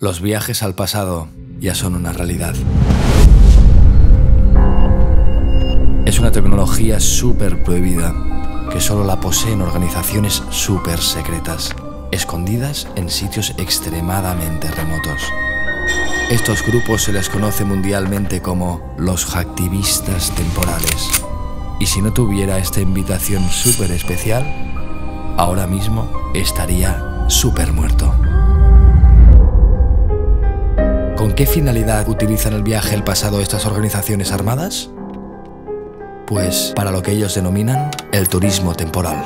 Los viajes al pasado ya son una realidad. Es una tecnología súper prohibida, que solo la poseen organizaciones súper secretas, escondidas en sitios extremadamente remotos. Estos grupos se les conoce mundialmente como los hacktivistas temporales. Y si no tuviera esta invitación súper especial, ahora mismo estaría súper muerto. ¿Con qué finalidad utilizan el viaje al pasado estas organizaciones armadas? Pues para lo que ellos denominan el turismo temporal.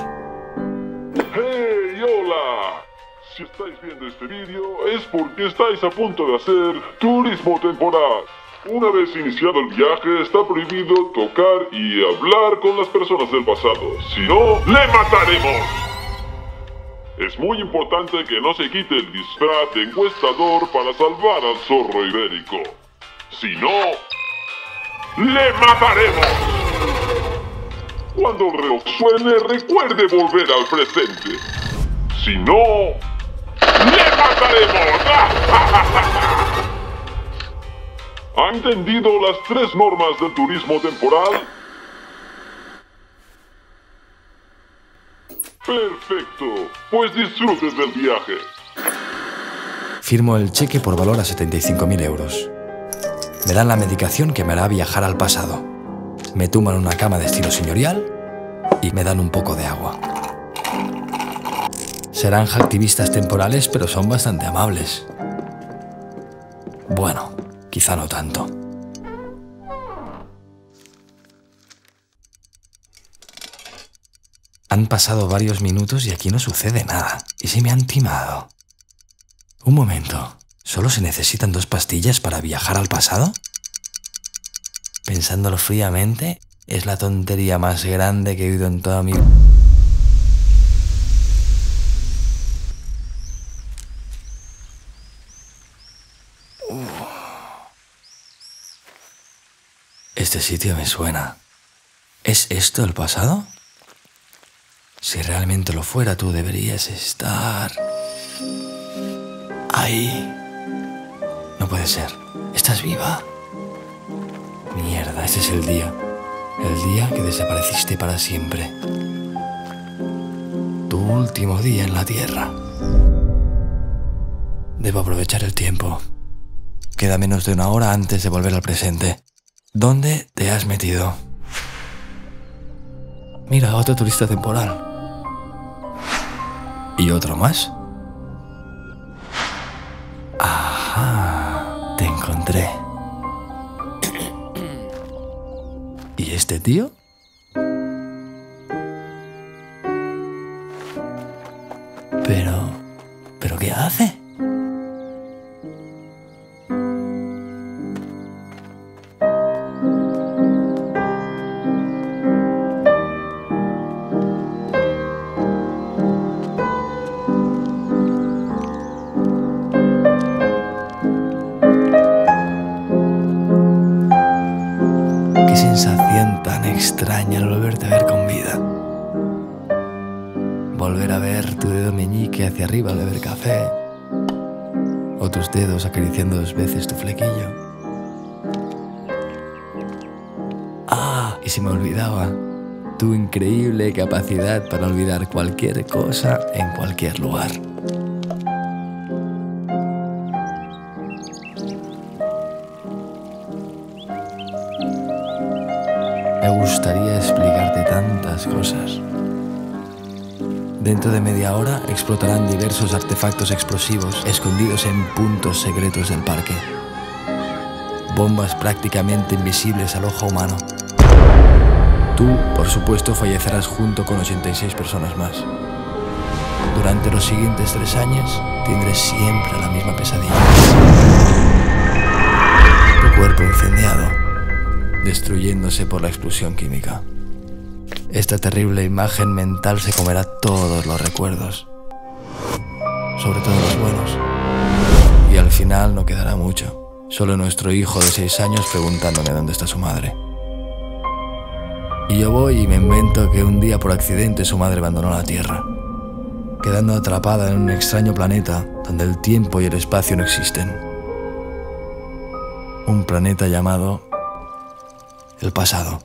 ¡Hey, hola! Si estáis viendo este vídeo es porque estáis a punto de hacer turismo temporal. Una vez iniciado el viaje está prohibido tocar y hablar con las personas del pasado. Si no, ¡le mataremos! Es muy importante que no se quite el disfraz de encuestador para salvar al zorro ibérico. Si no, ¡le mataremos! Cuando el reloj suene, recuerde volver al presente. Si no, ¡le mataremos! ¿Ha entendido las 3 normas del turismo temporal? Perfecto, pues disfrutes del viaje. Firmo el cheque por valor a 75.000 euros. Me dan la medicación que me hará viajar al pasado. Me tumban una cama de estilo señorial y me dan un poco de agua. Serán hacktivistas temporales, pero son bastante amables. Bueno, quizá no tanto. Han pasado varios minutos y aquí no sucede nada. ¿Y si me han timado? Un momento. ¿Solo se necesitan 2 pastillas para viajar al pasado? Pensándolo fríamente, es la tontería más grande que he oído en toda mi vida. Este sitio me suena. ¿Es esto el pasado? Si realmente lo fuera, tú deberías estar ahí. No puede ser. ¿Estás viva? Mierda, este es el día. El día que desapareciste para siempre. Tu último día en la Tierra. Debo aprovechar el tiempo. Queda menos de 1 hora antes de volver al presente. ¿Dónde te has metido? Mira, otro turista temporal. ¿Y otro más? Ajá, te encontré. ¿Y este tío? ¿Pero qué hace? Sensación tan extraña al volverte a ver con vida. Volver a ver tu dedo meñique hacia arriba al beber café, o tus dedos acariciando 2 veces tu flequillo. Ah, y se me olvidaba, tu increíble capacidad para olvidar cualquier cosa en cualquier lugar. Me gustaría explicarte tantas cosas. Dentro de media hora explotarán diversos artefactos explosivos escondidos en puntos secretos del parque. Bombas prácticamente invisibles al ojo humano. Tú, por supuesto, fallecerás junto con 86 personas más. Durante los siguientes 3 años tendré siempre la misma pesadilla. Tu cuerpo incendiado, destruyéndose por la explosión química. Esta terrible imagen mental se comerá todos los recuerdos, sobre todo los buenos. Y al final no quedará mucho, solo nuestro hijo de 6 años preguntándome dónde está su madre. Y yo voy y me invento que un día por accidente su madre abandonó la Tierra. quedando atrapada en un extraño planeta donde el tiempo y el espacio no existen. Un planeta llamado el pasado.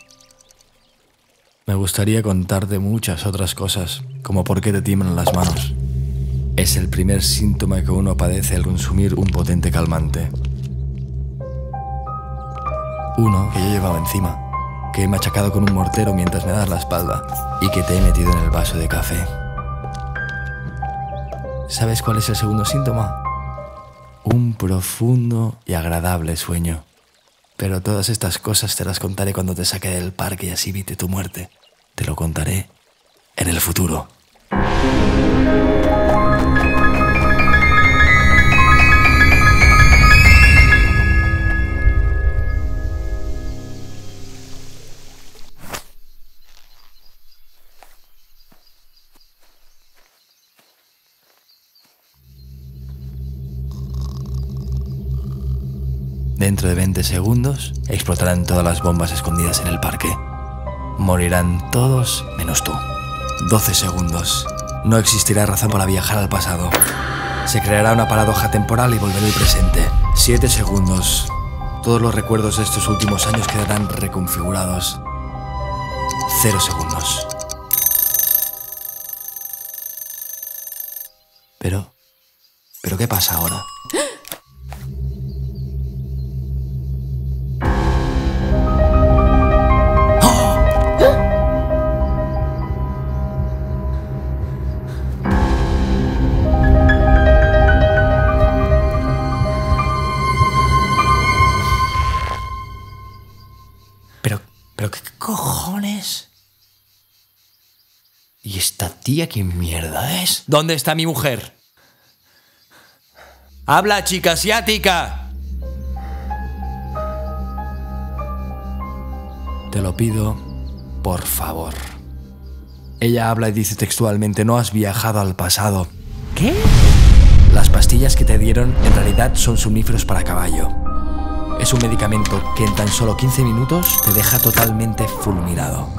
Me gustaría contarte muchas otras cosas, como por qué te tiemblan las manos. Es el primer síntoma que uno padece al consumir un potente calmante. Uno que yo llevaba encima, que he machacado con un mortero mientras me das la espalda y que te he metido en el vaso de café. ¿Sabes cuál es el segundo síntoma? Un profundo y agradable sueño. Pero todas estas cosas te las contaré cuando te saque del parque y así evite tu muerte. Te lo contaré en el futuro. Dentro de 20 segundos explotarán todas las bombas escondidas en el parque. Morirán todos menos tú. 12 segundos. No existirá razón para viajar al pasado. Se creará una paradoja temporal y volverá al presente. 7 segundos. Todos los recuerdos de estos últimos años quedarán reconfigurados. 0 segundos. ¿Pero qué pasa ahora? ¿Pero qué cojones? ¿Y esta tía qué mierda es? ¿Dónde está mi mujer? ¡Habla, chica asiática! Te lo pido, por favor. Ella habla y dice textualmente: no has viajado al pasado. ¿Qué? Las pastillas que te dieron en realidad son somníferos para caballo. Es un medicamento que en tan solo 15 minutos te deja totalmente fulminado.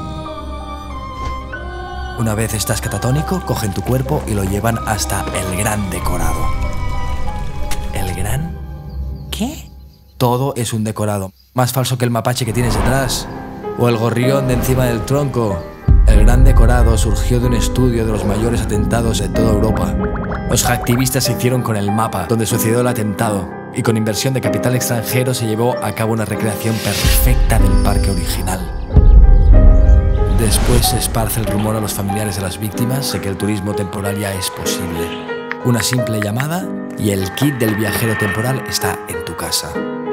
Una vez estás catatónico, cogen tu cuerpo y lo llevan hasta el gran decorado. ¿El gran? ¿Qué? Todo es un decorado. Más falso que el mapache que tienes detrás. O el gorrión de encima del tronco. El gran decorado surgió de un estudio de los mayores atentados de toda Europa. Los hacktivistas se hicieron con el mapa donde sucedió el atentado. Y con inversión de capital extranjero se llevó a cabo una recreación perfecta del parque original. Después se esparce el rumor a los familiares de las víctimas de que el turismo temporal ya es posible. Una simple llamada y el kit del viajero temporal está en tu casa.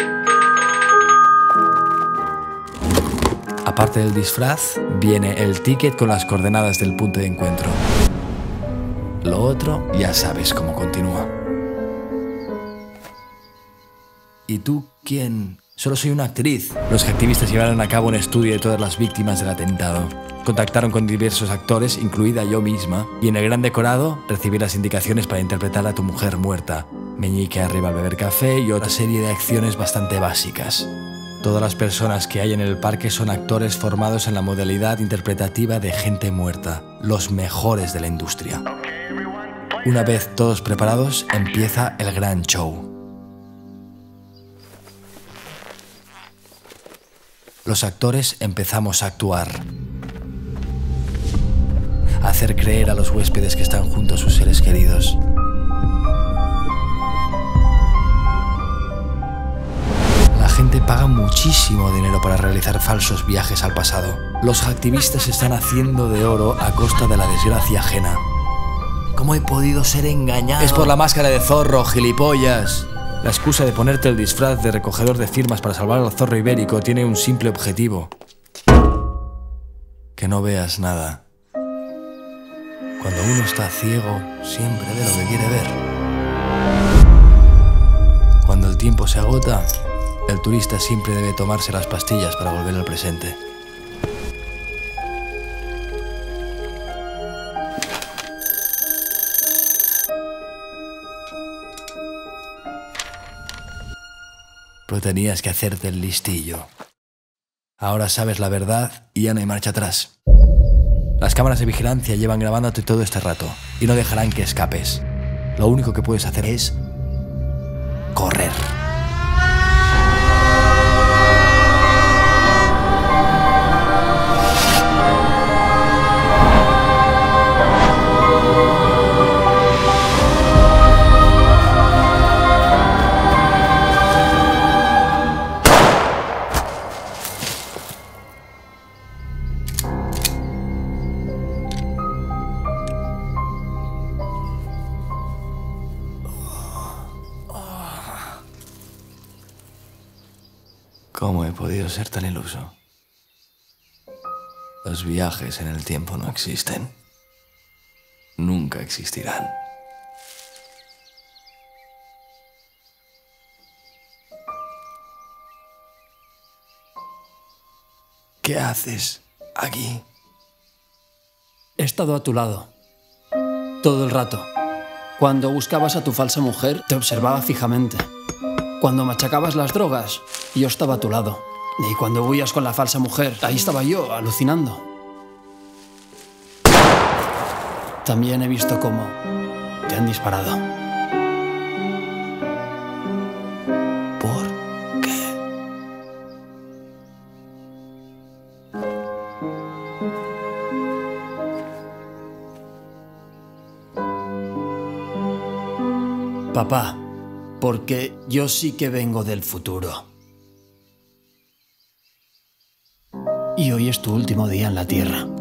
Aparte del disfraz, viene el ticket con las coordenadas del punto de encuentro. Lo otro ya sabes cómo continúa. ¿Y tú quién? Solo soy una actriz. Los activistas llevaron a cabo un estudio de todas las víctimas del atentado. Contactaron con diversos actores, incluida yo misma, y en el gran decorado recibí las indicaciones para interpretar a tu mujer muerta. Meñique arriba al beber café y otra serie de acciones bastante básicas. Todas las personas que hay en el parque son actores formados en la modalidad interpretativa de gente muerta, los mejores de la industria. Una vez todos preparados, empieza el gran show. Los actores empezamos a actuar. A hacer creer a los huéspedes que están junto a sus seres queridos. La gente paga muchísimo dinero para realizar falsos viajes al pasado. Los activistas están haciendo de oro a costa de la desgracia ajena. ¿Cómo he podido ser engañado? Es por la máscara de zorro, gilipollas. La excusa de ponerte el disfraz de recogedor de firmas para salvar al zorro ibérico tiene un simple objetivo. Que no veas nada. Cuando uno está ciego, siempre ve lo que quiere ver. Cuando el tiempo se agota, el turista siempre debe tomarse las pastillas para volver al presente. Pero tenías que hacerte el listillo. Ahora sabes la verdad y ya no hay marcha atrás. Las cámaras de vigilancia llevan grabándote todo este rato y no dejarán que escapes. Lo único que puedes hacer es correr. ¿Cómo he podido ser tan iluso? Los viajes en el tiempo no existen. Nunca existirán. ¿Qué haces aquí? He estado a tu lado. Todo el rato. Cuando buscabas a tu falsa mujer, te observaba fijamente. Cuando machacabas las drogas, yo estaba a tu lado. Y cuando huías con la falsa mujer, ahí estaba yo, alucinando. También he visto cómo te han disparado. ¿Por qué? Papá, porque yo sí que vengo del futuro. Y hoy es tu último día en la Tierra.